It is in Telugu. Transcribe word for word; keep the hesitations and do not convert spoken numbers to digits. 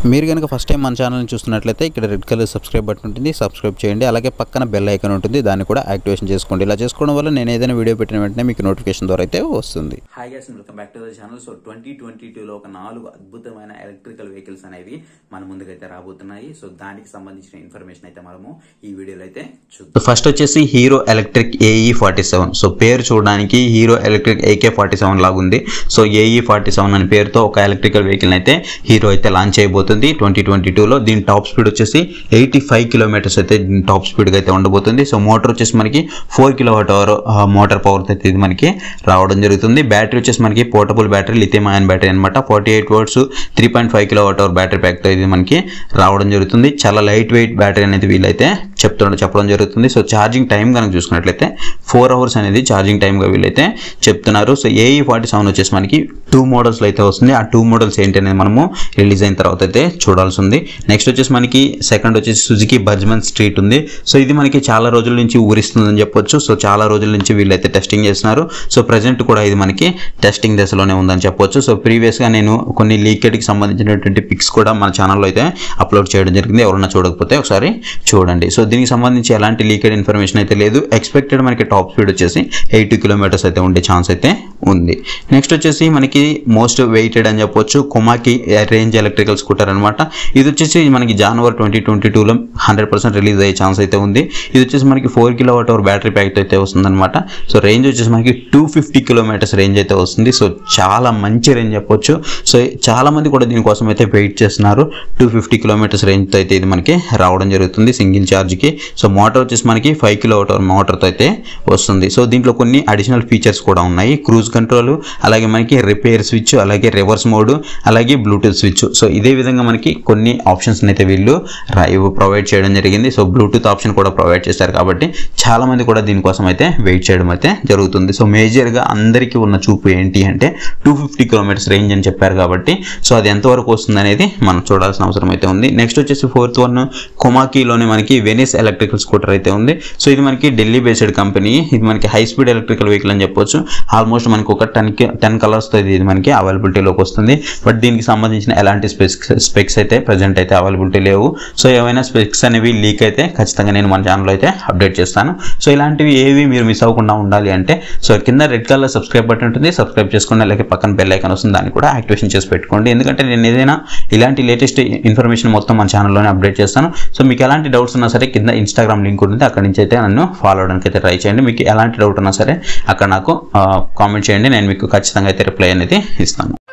మీరు గనుక ఫస్ట్ టైం మన ఛానల్ని చూస్తున్నట్లయితే ఇక్కడ రెడ్ కలర్ సబ్స్క్రైబ్ బటన్ ఉంటుంది, సబ్స్క్రైబ్ చేయండి. అలాగే పక్కన బెల్ ఐకాన్ ఉంటుంది, దాన్ని కూడా యాక్టివేషన్ చేసుకోండి. ఇలా చేసుకోవడం వల్ల నేను ఏదైనా వీడియో పెట్టిన వెంటనే మీకు నోటిఫికేషన్ ద్వారా అయితే వస్తుంది. Hi guys, welcome back to the channel. So twenty twenty two లో ఒక నాలుగు అద్భుతమైన ఎలక్ట్రికల్ వెహికల్స్ అనేవి మన ముందుకైతే రాబోతున్నాయి. సో దానికి సంబంధించిన ఇన్ఫర్మేషన్ అయితే మనము ఈ వీడియోలో అయితే చూద్దాం. ఫస్ట్ వచ్చేసి Hero electric AE forty seven. So పేరు చూడడానికి Hero electric AK forty seven లాగా ఉంది. సో ఏఈ ఫార్టీ సెవెన్ అనే పేరుతో ఒక ఎలక్ట్రికల్ వెహికల్ అయితే హీరో అయితే లాంచ్ చేయబోతుంది ట్వంటీ ట్వంటీ టూ లో. దీని టాప్ స్పీడ్ వచ్చేసి ఎయిటీ ఫైవ్ కిలోమీటర్స్ అయితే దీని టాప్ స్పీడ్ అయితే ఉండబోతుంది. సో మోటార్ వచ్చేసి మనకి four kilo watt hour motor power అయితే ఇది మనకి రావడం జరుగుతుంది. బ్యాటరీ వచ్చేసి మనకి portable battery, lithium ion battery అనమాట. Forty eight watts three point five kilo watt hour battery pack తో ఇది మనకి రావడం జరుగుతుంది. చాలా లైట్ వెయిట్ బ్యాటరీ అనేది వీళ్ళైతే చెప్తుండ చెప్పడం జరుగుతుంది. సో ఛార్జింగ్ టైం కనుక చూసుకున్నట్లయితే ఫోర్ అవర్స్ అనేది ఛార్జింగ్ టైమ్ గా వీళ్ళైతే చెప్తున్నారు. సో ఏఈ ఫార్టీ సెవెన్ వచ్చేసి మనకి టూ మోడల్స్ అయితే వస్తుంది. ఆ టూ మోడల్స్ ఏంటి అనేది మనము రిలీజ్ అయిన తర్వాత అయితే చూడాల్సి ఉంది. నెక్స్ట్ వచ్చేసి మనకి సెకండ్ వచ్చేసి సుజుకి బజ్మన్ స్ట్రీట్ ఉంది. సో ఇది మనకి చాలా రోజుల నుంచి ఊరిస్తుందని చెప్పొచ్చు. సో చాలా రోజుల నుంచి వీళ్ళైతే టెస్టింగ్ చేస్తున్నారు. సో ప్రజెంట్ కూడా ఇది మనకి టెస్టింగ్ దశలోనే ఉందని చెప్పొచ్చు. సో ప్రీవియస్ గా నేను కొన్ని లీకేడ్ కి సంబంధించినటువంటి పిక్స్ కూడా మన ఛానల్లో అయితే అప్లోడ్ చేయడం జరిగింది. ఎవరన్నా చూడకపోతే ఒకసారి చూడండి. సో దీనికి సంబంధించి ఎలాంటి లీకేడ్ ఇన్ఫర్మేషన్ అయితే లేదు. ఎక్స్పెక్టెడ్ మనకి టాప్ స్పీడ్ వచ్చేసి ఎయిటీ కిలోమీటర్స్ అయితే ఉండే ఛాన్స్ అయితే ఉంది. నెక్స్ట్ వచ్చేసి మనకి మోస్ట్ వెయిటెడ్ అని చెప్పొచ్చు కొమాకి రేంజ్ ఎలక్ట్రికల్ స్కూటర్ అనమాట. ఇది వచ్చేసి మనకి జనవరి ట్వంటీ ట్వంటీ టూ లో హండ్రెడ్ పర్సెంట్ రిలీజ్ అయ్యే ఛాన్స్ అయితే ఉంది. ఇది వచ్చేసి మనకి four kilo watt hour battery pack అయితే వస్తుంది అనమాట. సో రేంజ్ వచ్చేసి మనకి టూ ఫిఫ్టీ కిలోమీటర్స్ రేంజ్ అయితే వస్తుంది. సో చాలా మంచి రేంజ్ చెప్పొచ్చు. సో చాలా మంది కూడా దీనికోసం అయితే వెయిట్ చేస్తున్నారు. టూ ఫిఫ్టీ కిలోమీటర్స్ రేంజ్ తో అయితే ఇది మనకి రావడం జరుగుతుంది సింగిల్ ఛార్జ్ కి. సో మోటార్ వచ్చేసి మనకి five kilo watt hour motor తో అయితే వస్తుంది. సో దీంట్లో కొన్ని అడిషనల్ ఫీచర్స్ కూడా ఉన్నాయి. క్రూజ్ కంట్రోల్, అలాగే మనకి రిపేర్ స్విచ్, అలాగే రివర్స్ మోడ్, అలాగే బ్లూటూత్ స్విచ్. సో ఇదే విధంగా మనకి కొన్ని ఆప్షన్స్ అయితే వీళ్ళు ప్రొవైడ్ చేయడం జరిగింది. సో బ్లూటూత్ ఆప్షన్ కూడా ప్రొవైడ్ చేశారు కాబట్టి చాలా మంది కూడా దీనికోసం అయితే వెయిట్ చేయడం అయితే జరుగుతుంది. సో మేజర్ గా అందరికీ ఉన్న చూపు ఏంటి అంటే టూ ఫిఫ్టీ కిలోమీటర్స్ రేంజ్ అని చెప్పారు కాబట్టి సో అది ఎంతవరకు వస్తుంది అనేది మనం చూడాల్సిన అవసరం అయితే ఉంది. నెక్స్ట్ వచ్చేసి ఫోర్త్ వన్ కొమాకీలోనే మనకి వెనిస్ ఎలక్ట్రికల్ స్కూటర్ అయితే ఉంది. సో ఇది మనకి ఢిల్లీ బేస్డ్ కంపెనీ. ఇది మనకి హై స్పీడ్ ఎలక్ట్రికల్ వెహికల్ అని చెప్పొచ్చు. ఆల్మోస్ట్ మనకి ఒక టెన్ టెన్ కలర్స్ తో ఇది మనకి అవైలబిలిటీలోకి వస్తుంది. బట్ దీనికి సంబంధించిన ఎలాంటి స్పెక్స్ స్పెక్స్ అయితే ప్రజెంట్ అయితే అవైలబిలిటీ లేవు. సో ఏమైనా స్పెక్స్ అనేవి లీక్ అయితే ఖచ్చితంగా నేను మన ఛానల్లో అయితే అప్డేట్ చేస్తాను. సో ఇలాంటివి ఏవి మీరు మిస్ అవ్వకుండా ఉండాలి అంటే సో కింద రెడ్ కలర్ సబ్స్క్రైబ్ బటన్ ఉంటుంది, సబ్స్క్రైబ్ చేసుకోండి. అలాగే పక్కన బెల్ ఐకాన్ వస్తుంది, దాన్ని కూడా యాక్టివేషన్ చేసి పెట్టుకోండి. ఎందుకంటే నేను ఏదైనా ఇలాంటి లేటెస్ట్ ఇన్ఫర్మేషన్ మొత్తం మన ఛానల్లోనే అప్డేట్ చేస్తాను. సో మీకు ఎలాంటి డౌట్స్ ఉన్నా సరే కింద ఇన్స్టాగ్రామ్ లింక్ ఉంటుంది, అక్కడ నుంచి అయితే నన్ను ఫాలో అవడానికి అయితే ట్రై చేయండి. మీకు ఎలాంటి డౌట్ ఉన్నా సరే అక్కడ నాకు కామెంట్ చేయండి, నేను మీకు ఖచ్చితంగా అయితే రిప్లై అనేది ఇస్తాను.